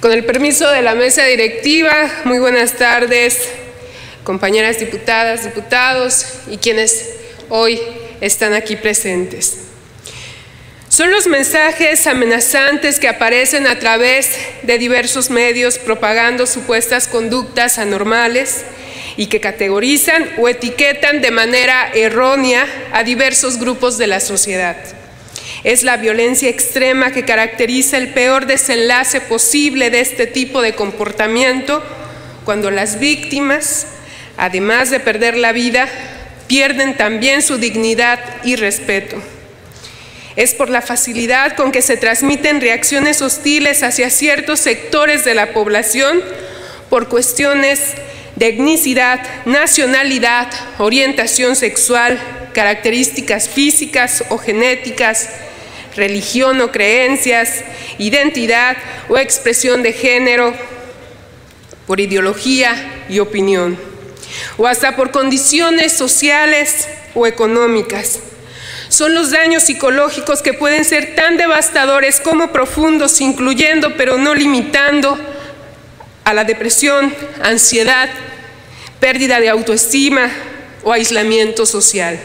Con el permiso de la mesa directiva, muy buenas tardes, compañeras diputadas, diputados y quienes hoy están aquí presentes. Son los mensajes amenazantes que aparecen a través de diversos medios propagando supuestas conductas anormales y que categorizan o etiquetan de manera errónea a diversos grupos de la sociedad. Es la violencia extrema que caracteriza el peor desenlace posible de este tipo de comportamiento, cuando las víctimas, además de perder la vida, pierden también su dignidad y respeto. Es por la facilidad con que se transmiten reacciones hostiles hacia ciertos sectores de la población por cuestiones de etnicidad, nacionalidad, orientación sexual, características físicas o genéticas, religión o creencias, identidad o expresión de género, por ideología y opinión, o hasta por condiciones sociales o económicas. Son los daños psicológicos que pueden ser tan devastadores como profundos, incluyendo pero no limitando a la depresión, ansiedad, pérdida de autoestima o aislamiento social.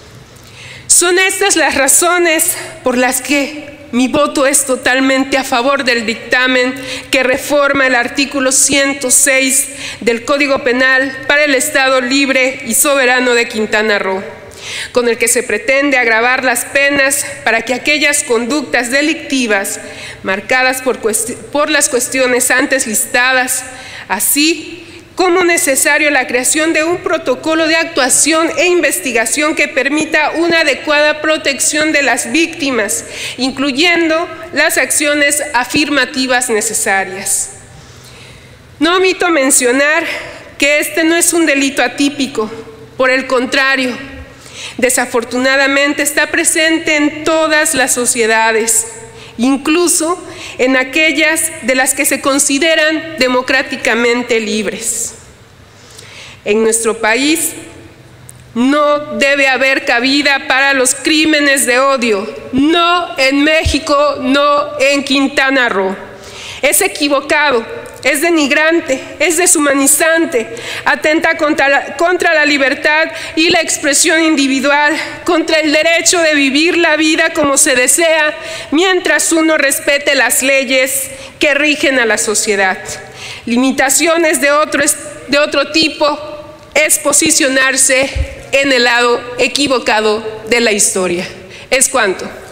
Son estas las razones por las que mi voto es totalmente a favor del dictamen que reforma el artículo 106 del Código Penal para el Estado Libre y Soberano de Quintana Roo, con el que se pretende agravar las penas para que aquellas conductas delictivas marcadas por las cuestiones antes listadas, así como necesario la creación de un protocolo de actuación e investigación que permita una adecuada protección de las víctimas, incluyendo las acciones afirmativas necesarias. No omito mencionar que este no es un delito atípico, por el contrario, desafortunadamente está presente en todas las sociedades, incluso en aquellas de las que se consideran democráticamente libres. En nuestro país no debe haber cabida para los crímenes de odio, no en México, no en Quintana Roo. Es equivocado, es denigrante, es deshumanizante, atenta contra la libertad y la expresión individual, contra el derecho de vivir la vida como se desea, mientras uno respete las leyes que rigen a la sociedad. Limitaciones de otro tipo es posicionarse en el lado equivocado de la historia. Es cuanto.